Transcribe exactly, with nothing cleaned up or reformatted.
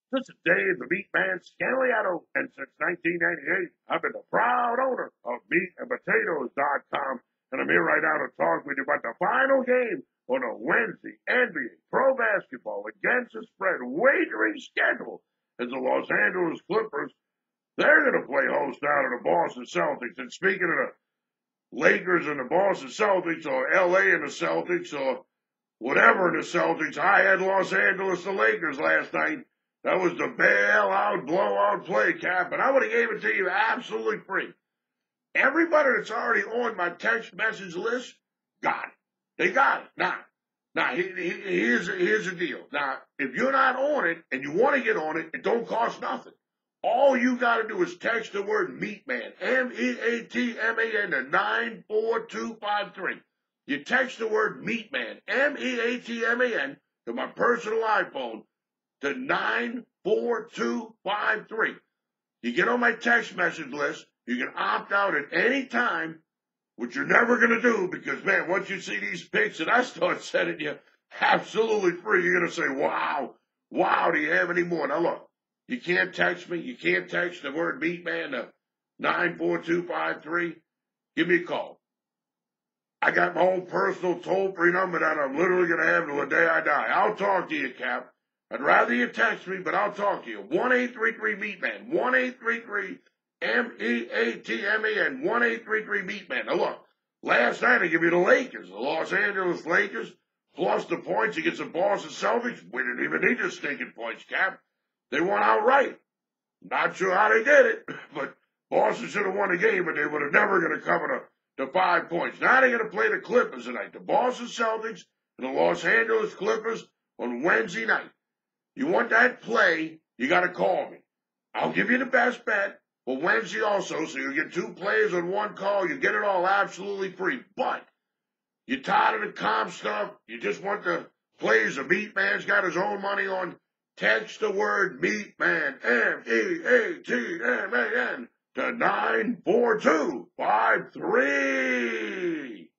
Since the day of the MeatMan Scandaliato, and since nineteen ninety-eight, I've been the proud owner of meat and potatoes dot com, and I'm here right now to talk with you about the final game on a Wednesday N B A Pro Basketball against the spread wagering schedule as the Los Angeles Clippers. They're going to play host now to the Boston Celtics. And speaking of the Lakers and the Boston Celtics, or L A and the Celtics, or whatever in the Celtics, I had Los Angeles the Lakers last night. That was the bailout, blowout play, Cap, and I would have gave it to you absolutely free. Everybody that's already on my text message list got it. They got it. Now, now here's, here's the deal. Now, if you're not on it and you want to get on it, it don't cost nothing. All you got to do is text the word MeatMan, M E A T M A N, to nine four two five three. You text the word MeatMan, M E A T M A N, to my personal iPhone, to nine four two five three. You get on my text message list. You can opt out at any time, which you're never going to do because, man, once you see these pics and I start sending you absolutely free, you're going to say, wow, wow, do you have any more? Now, look, you can't text me. You can't text the word MeatMan to nine four two five three. Give me a call. I got my own personal toll-free number that I'm literally going to have till the day I die. I'll talk to you, Cap. I'd rather you text me, but I'll talk to you. one eight three three MeatMan. one eight three three M E A T M A N. one eight three three MeatMan. Now, look, last night I give you the Lakers, the Los Angeles Lakers, plus the points against the Boston Celtics. We didn't even need the stinking points, Cap. They won outright. Not sure how they did it, but Boston should have won the game, but they would have never going to cover the, the five points. Now they're going to play the Clippers tonight. The Boston Celtics and the Los Angeles Clippers on Wednesday night. You want that play, you got to call me. I'll give you the best bet for Wednesday also, so you get two players on one call. You get it all absolutely free. But you're tired of the comp stuff. You just want the players. The MeatMan's got his own money on. Text the word MeatMan, M E A T M A N, to nine four two five three.